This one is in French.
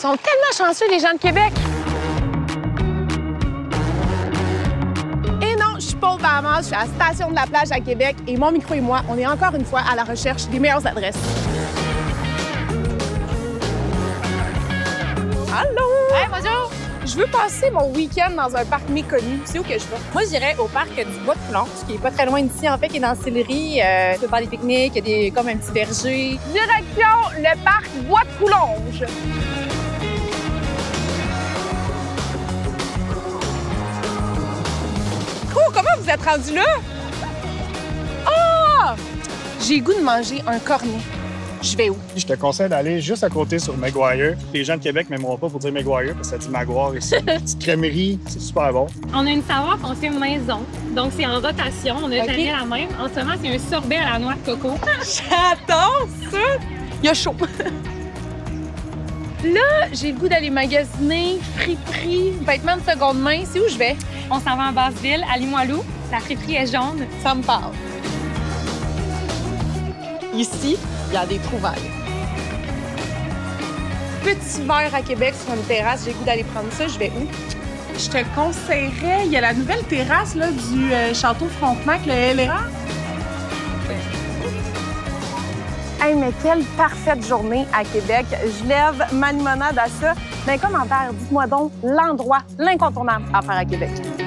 sont tellement chanceux, les gens de Québec. Et non, je suis pas au Bahamas, je suis à la station de la plage à Québec et mon micro et moi, on est encore une fois à la recherche des meilleures adresses. Allô? Hey, bonjour! Je veux passer mon week-end dans un parc méconnu. C'est où que je vais? Moi, j'irais au parc du Bois-de-Coulonges, qui est pas très loin d'ici, en fait, qui est dans la Sillery. Tu peux faire des pique-niques, il y a comme un petit verger. Direction le parc Bois-de-Coulonges. Oh, comment vous êtes rendu là? Ah! J'ai le goût de manger un cornet. Je vais où? Je te conseille d'aller juste à côté sur Maguire. Les gens de Québec ne m'aimeront pas pour dire Maguire parce que ça dit Maguire ici. Petite crèmerie, c'est super bon. On a une saveur qu'on fait maison. Donc, c'est en rotation. On n'a jamais la même. En ce moment, c'est un sorbet à la noix de coco. J'adore ça! Il y a chaud. Là, j'ai le goût d'aller magasiner, friperie, vêtements de seconde main. C'est où je vais? On s'en va en Basse-Ville, à Limoilou. La friperie est jaune. Ça me parle. Ici, il y a des trouvailles. Petit verre à Québec sur une terrasse, j'ai le goût d'aller prendre ça. Je vais où? Je te conseillerais, il y a la nouvelle terrasse là, du Château Frontenac, le LRA. Hey, mais quelle parfaite journée à Québec. Je lève ma limonade à ça. Dans les commentaires, dites-moi donc l'endroit, l'incontournable à faire à Québec.